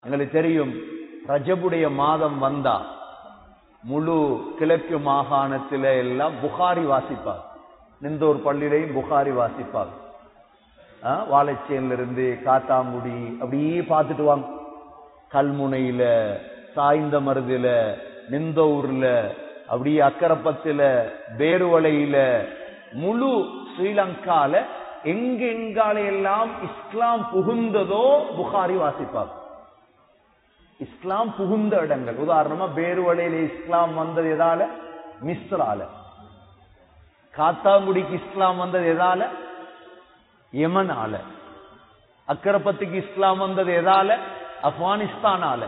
எங்களுக்கு தெரியும், ரஜபுடைய மாதம் வந்தா முழு கிழக்கு மாகாணத்தில எல்லாம் புகாரி வாசிப்பார். நிந்தோர் பள்ளியிலையும் புகாரி வாசிப்பார். வாழைச்சேன்ல இருந்து காத்தாங்குடி அப்படியே பார்த்துட்டு வாங்க. கல்முனையில, சாய்ந்த மருதுல, நிந்தோர்ல, அப்படியே அக்கரப்பத்துல, பேருவளையில, முழு ஸ்ரீலங்கால எங்கெங்கால எல்லாம் இஸ்லாம் புகுந்ததோ புகாரி வாசிப்பார். இஸ்லாம் புகுந்த இடங்கள், உதாரணமா பேருவளையில இஸ்லாம் வந்தது எதால? மிஸ்ரால. காத்தாங்குடிக்கு இஸ்லாம் வந்தது எதால? யமனால. அக்கரப்பத்துக்கு இஸ்லாம் வந்தது எதால? ஆப்கானிஸ்தானால.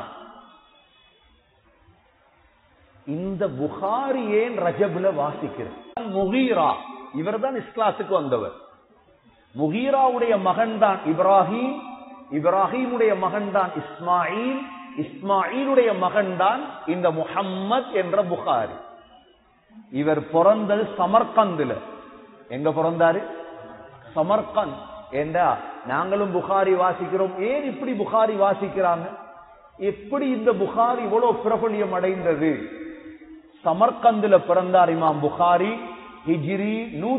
இந்த புகாரி ஏன் ரஜபுல வாசிக்கிறது? முகீரா, இவர் தான் இஸ்லாத்துக்கு வந்தவர். முகீராவுடைய மகன் தான் இப்ராஹிம், இப்ராஹிமுடைய மகன் தான் இஸ்மாயில், இஸ்மாயிலுடைய மகன் தான் இந்த முஹம்மத் என்ற புகாரி. இவர் பிறந்தது சமர்கந்துல. எங்க பிறந்தாரு? சமர்கந்த். ஏண்டா நாங்களும் புகாரி வாசிக்கிறோம். ஏன் இப்படி புகாரி வாசிக்கிறாங்க? எப்படி இந்த புகாரி இவ்வளவு பிரபலியம் அடைந்தது? சமர்கந்துல பிறந்தார் இமாம் புகாரி. ஹிஜ்ரி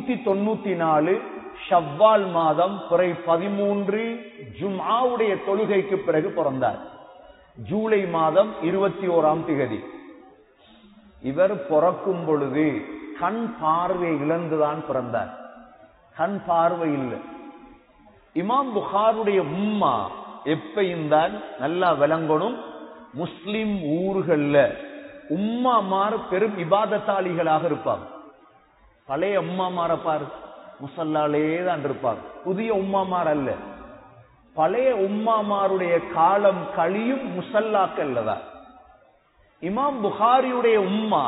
194 ஷவ்வால் மாதம் பிறை 13 ஜும்ஆவுடைய தொழுகைக்கு பிறகு பிறந்தார். ஜூலை மாதம் 21ஆம் திகதி. இவர் பிறக்கும் பொழுது கண் பார்வை இழந்துதான் பிறந்தார். கண் பார்வை இல்லை. இமாம் புகாருடைய உம்மா எப்பையும் தான் நல்லா விளங்கணும், முஸ்லிம் ஊர்கள்ல உம்மாமார் பெரும் இபாதத்தாளிகளாக இருப்பாங்க. பழைய உம்மாமார பாரு, முசல்லாலே தான் இருப்பாங்க. புதிய உம்மாமார் அல்ல. பழைய உம்மாமாருடைய காலம் கழியும் முசல்லாக்கல்ல தான். இமாம் புகாரியுடைய உம்மா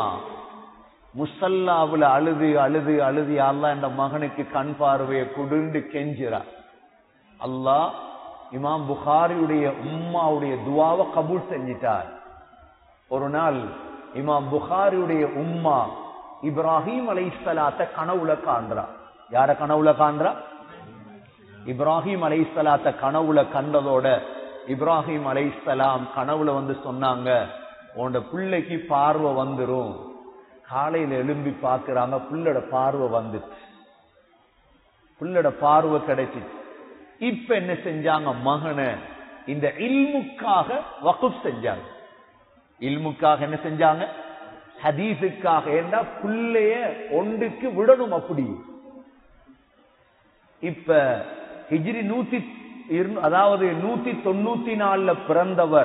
முசல்லாவுல அழுது அழுது அழுது அல்லாஹ் என்ற மகனுக்கு கண் பார்வையை கொடுண்டு கெஞ்சிறார். அல்லாஹ் இமாம் புகாரியுடைய உம்மாவுடைய துவாவை கபூல் செஞ்சிட்டார். ஒரு நாள் இமாம் புகாரியுடைய உம்மா இப்ராஹிம் அலைஹிஸ்ஸலாத்தை கனவுல காண்றா. யார கனவுல காண்றா? இப்ராஹிம் அலைஹிஸ்ஸலாத்தை கனவுல கண்டதோட இப்ராஹிம் அலைஹிஸ்ஸலாம் கனவுல வந்து சொன்னாங்க, உன்னோட பிள்ளைக்கு பார்வை வந்துரும். காலையில எழும்பி பாக்குறாங்க, பிள்ளோட பார்வை வந்துச்சு, பிள்ளோட பார்வை கிடைச்சிச்சு. இப்ப என்ன செஞ்சாங்க? மகனை இந்த இல்முக்காக வக்ஃப் செஞ்சாங்க. இல்முக்காக என்ன செஞ்சாங்க? ஹதீஸுக்காக. ஏண்டா பிள்ளைய ஒன்றுக்கு விடணும். அப்படி இப்ப ஹிஜ்ரி 194 பிறந்தவர்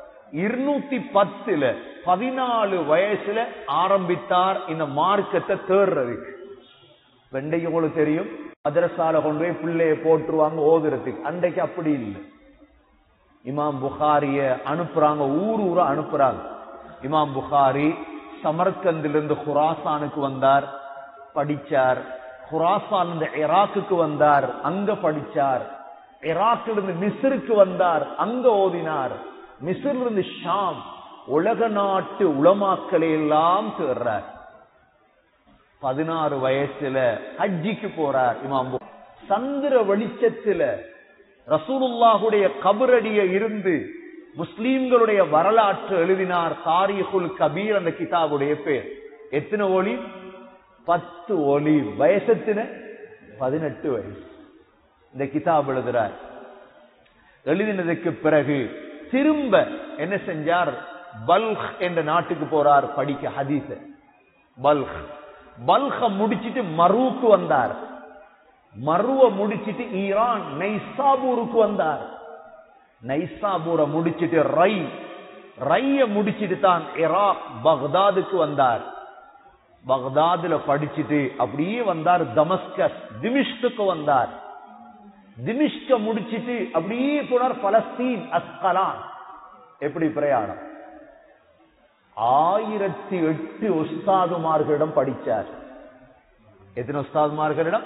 210 14 வயசுல ஆரம்பித்தார் இந்த மார்க்கத்தை தேர்றதுக்கு. வெண்டைக்கு உங்களுக்கு தெரியும், மதரசால கொண்டு போய் பிள்ளைய போட்டுருவாங்க ஓதுறதுக்கு. அன்றைக்கு அப்படி இல்லை. இமாம் புகாரிய அனுப்புறாங்க, ஊர் ஊரா அனுப்புறாங்க. இமாம் புகாரி சமர்கந்திலிருந்து குராசானுக்கு வந்தார், படிச்சார். குராசான் ஈராக்குக்கு வந்தார், அங்க படிச்சார். ஈராக்கிலிருந்து மிஸ்ருக்கு வந்தார், அங்க ஓதினார். மிஸ்ரிலிருந்து ஷாம், உலக நாட்டு உலமாக்களை எல்லாம் சேர்றார். 16 வயசுல ஹஜ்ஜிக்கு போறார் இமாம். சந்திர வெளிச்சத்துல ரசூலுல்லாஹுடைய கபரடிய இருந்து முஸ்லீம்களுடைய வரலாற்று எழுதினார். தாரீகுல் கபீர் அந்த கிதாபுடைய பேர். எத்தனை ஒலி? 10 ஒலி. வயசத்தின 18 வயசு இந்த கிதாப் எழுதுறார். எழுதினதுக்கு பிறகு திரும்ப என்ன செஞ்சார்? பல்க் என்ற நாட்டுக்கு போறார் படிக்க ஹதீஸ. பல்க முடிச்சிட்டு மருவுக்கு வந்தார். மருவ முடிச்சிட்டு ஈரான் நைசாபூருக்கு வந்தார். நைசாபூர முடிச்சிட்டு ரைய முடிச்சிட்டு தான் ஈராக் பக்தாதுக்கு வந்தார். பக்தாதுல படிச்சிட்டு அப்படியே வந்தார் தமஸ்கஸ், திமிஷ்குக்கு வந்தார். திமிஷ்க முடிச்சிட்டு அப்படியே போனார் பலஸ்தீன், அஸ்கலான். எப்படி பிரயாணம்? 1008 உஸ்தாதுமார்களிடம் படிச்சார். எத்தனை உஸ்தாதுமார்களிடம்?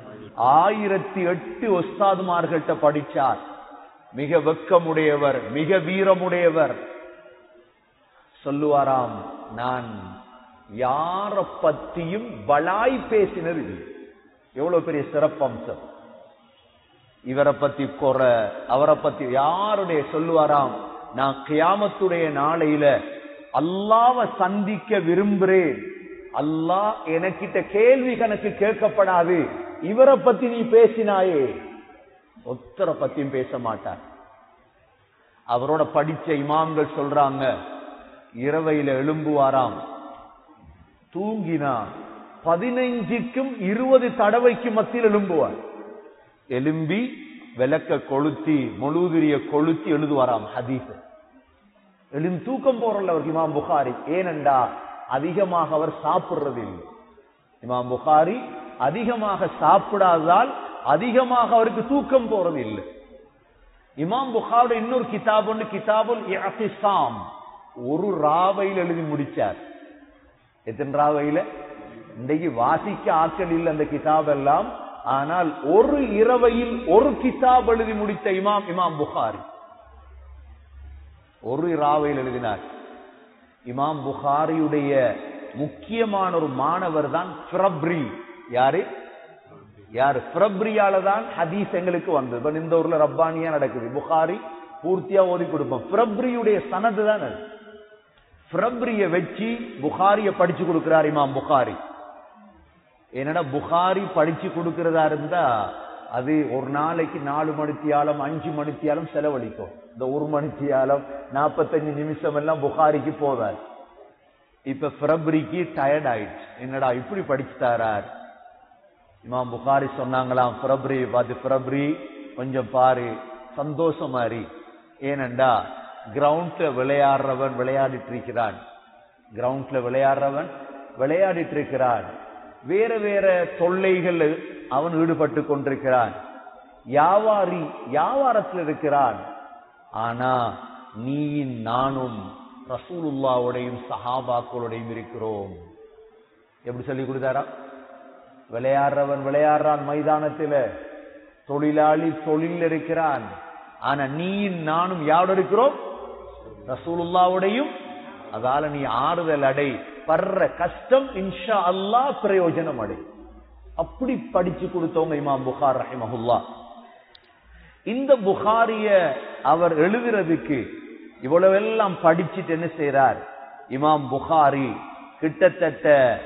1008 உஸ்தாதுமார்கிட்ட படிச்சார். மிக வெக்கமுடையவர், மிக வீரமுடையவர். சொல்லுவாராம், நான் யார பத்தியும் பலாய் பேசினது. எவ்வளவு பெரிய சிறப்பம்சம்! இவரை பத்தி குறை, அவரை பத்தி யாருடைய சொல்லுவாராம், நான் கியாமத்துடைய நாளையில அல்லாஹ்வை சந்திக்க விரும்புறேன், அல்லாஹ் எனக்கிட்ட கேள்வி கணக்கு கேட்கப்படாது, இவரை பத்தி நீ பேசினாயே, ஒத்தரை பத்தியும் பேச மாட்டார். அவரோட படிச்ச இமாம்கள் சொல்றாங்க, இரவையில எழும்புவாராம், தூங்கினா 15க்கும் 20 தடவைக்கு மத்தியில் எழும்புவார். எலும்பி விளக்க கொளுத்தி முழுதிரிய கொளுத்தி எழுதுவாராம் ஹதீஸ். எழுந்து தூக்கம் போறல அவர் இமாம் புகாரி. ஏனென்றா அதிகமாக அவர் சாப்பிடுறது இல்லை. இமாம் புகாரி அதிகமாக சாப்பிடாததால் அதிகமாக அவருக்கு தூக்கம் போறது இல்லை. இமாம் புகாரோட இன்னொரு கிதாப் ஒன்று, கிதாபுல் இஅ்திஸாம், ஒரு ராவையில் எழுதி முடிச்சார். எத்தனை ராவையில? இன்றைக்கு வாசிக்க ஆட்கள் இல்லை அந்த கிதாப் எல்லாம். ஆனால் ஒரு இரவையில் ஒரு கிதாப் எழுதி முடித்த இமாம் புகாரி. ஒரு ராவையில் எழுதினார். இமாம் புகாரியுடைய முக்கியமான ஒரு மாணவர் தான் ஃபிரப்ரி. யாரு? ஃபிரப்ரியால தான் ஹதீஸ் எங்களுக்கு வந்தது. இந்த ஊர்ல ரப்பானியா நடக்குது, புகாரி பூர்த்தியா ஓதி கொடுப்போம். ஃபிரப்ரியுடைய சனது தான் அது. ஃபிரப்ரிய வச்சு புகாரிய படிச்சு கொடுக்கிறார் இமாம் புகாரி. என்னடா புகாரி படிச்சு கொடுக்கிறதா இருந்தா அது ஒரு நாளைக்கு 4 மணித்தியாலம் 5 மணித்தியாலம் செலவழிக்கும். இந்த 1 மணித்தியாலம் 45 நிமிஷம் எல்லாம் புகாரிக்கு போதார். இப்ப ஃபிரப்ரிக்கு டயர்ட் ஆயிடுச்சு. என்னடா இப்படி படிச்சுட்டாரார். இமாம் புகாரி சொன்னாங்களாம் ஃபிரப்ரி பார்த்து, ஃபிரப்ரி கொஞ்சம் பாரு, சந்தோஷம் மாறி. ஏனண்டா கிரவுண்ட்ல விளையாடுறவன் விளையாடிட்டு இருக்கிறான், கிரவுண்ட்ல விளையாடுறவன் விளையாடிட்டு இருக்கிறான், வேற வேற தொல்லைகள் அவன் ஈடுபட்டு கொண்டிருக்கிறான், வியாபாரி வியாபாரத்தில் இருக்கிறான். ஆனா நீ நானும் ரசூலுல்லாஹ்வுடையும் சஹாபாக்களோடையும் இருக்கிறோம். எப்படி சொல்லி கொடுத்தாரா? விளையாடுறவன் விளையாடுறான் மைதானத்தில், தொழிலாளி தொழில் இருக்கிறான். ஆனா நீ நானும் யாரோட இருக்கிறோம்? ரசூலுல்லாஹ்வுடையும். அதால நீ ஆறுதல் அடை, படுற கஷ்டம் இன்ஷா அல்லாஹ் பிரயோஜனம் அடை. அப்படி படிச்சு கொடுத்தவங்க இமாம் புகார் ரஹிமஹுல்லாஹ். இந்த புகாரிய அவர் எழுதுறதுக்கு இவ்வளவெல்லாம் படிச்சுட்டு என்ன செய்றார் இமாம் புகாரி? கிட்டத்தட்ட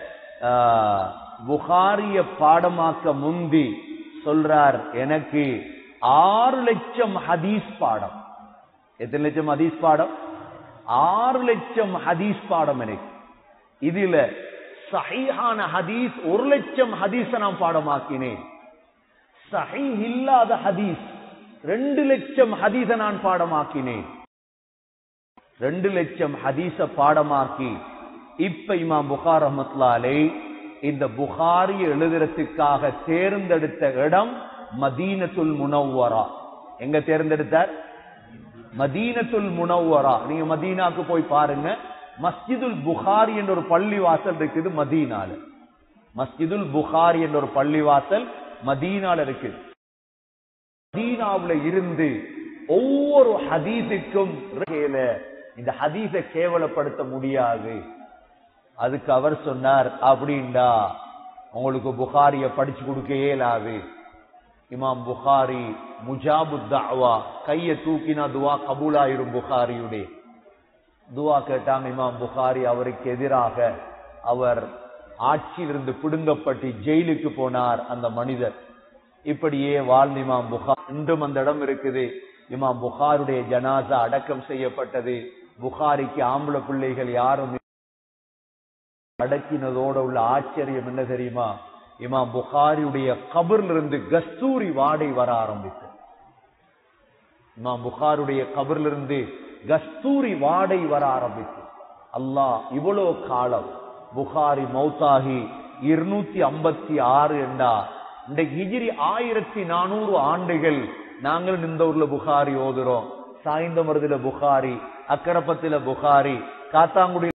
புகாரிய பாடமாக்க முந்தி சொல்றார், எனக்கு 6 லட்சம் ஹதீஸ் பாடம். எத்தனை லட்சம் ஹதீஸ் பாடம்? 6 லட்சம் ஹதீஸ் பாடம் எனக்கு. இதுல சஹீஹான ஹதீஸ் 1 லட்சம் ஹதீஸ நான் பாடமாக்கினேன். சஹீஹ் இல்லாத ஹதீஸ் 2 லட்சம் ஹதீஸ நான் பாடமாக்கினேன். 2 லட்சம் ஹதீஸ பாடமாக்கி இப்ப இமாம் புகார் ரஹ்மத்துல்லாஹி அலைஹி இந்த புகாரி எழுதுறதுக்காக தேர்ந்தெடுத்த இடம் மதீனத்துல் முனவ்வரா. எங்க தேர்ந்தெடுத்தார்? மதீனத்துல் முனவ்வரா. நீங்க மதீனாக்கு போய் பாருங்க, மஸ்ஜிதுல் புகாரி என்ற ஒரு பள்ளி வாசல் இருக்குது மதீனால. மஸ்ஜிதுல் புகாரி என்ற ஒரு பள்ளி வாசல் மதீனால இருக்குது. மதீனாவுல இருந்து ஒவ்வொரு ஹதீஸுக்கும் இந்த ஹதீஸை கேவலப்படுத்த முடியாது. அதுக்கு அவர் சொன்னார், அப்படின்டா உங்களுக்கு புகாரிய படிச்சு கொடுக்க இயலாது. இமாம் புகாரி முஜாபு தஅவா, கைய தூக்கினா துவா கபூலாயிரும். புகாரியுடைய துவா கேட்டாங்க இமாம் புகாரி. அவருக்கு எதிராக அவர் ஆட்சியிலிருந்து பிடுங்கப்பட்டு ஜெயிலுக்கு போனார் அந்த மனிதர். இப்படியே வாழ்ந்த இமாம் புகார் இன்றும் அந்த இடம் இருக்குது. இமாம் புகாருடைய ஜனாசா அடக்கம் செய்யப்பட்டது. புகாரிக்கு ஆம்பளை பிள்ளைகள் யாரும் அடக்கினதோட உள்ள ஆச்சரியம் என்ன தெரியுமா? இமாம் புகாரியுடைய கபர்ல இருந்து கஸ்தூரி வாடை வர ஆரம்பித்தது. இமாம் புகாருடைய கபர்ல இருந்து கஸ்தூரி வாடை வர ஆரம்பித்தது. அல்லாஹ் இவ்வளவு காலம் புகாரி மௌத்தாகி 256 என்றா இன்றைக்கு ஹிஜ்ரி 1400 ஆண்டுகள் நாங்கள் இந்த ஊர்ல புகாரி ஓதுறோம். சாய்ந்தமருதுல புகாரி, அக்கரப்பத்தில புகாரி, காத்தாங்குடி